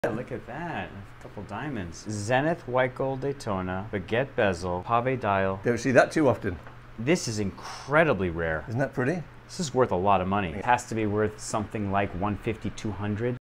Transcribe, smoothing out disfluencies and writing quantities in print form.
Look at that, a couple diamonds. Zenith white gold Daytona, baguette bezel, pave dial. Don't see that too often. This is incredibly rare. Isn't that pretty? This is worth a lot of money. It has to be worth something like $150, $200.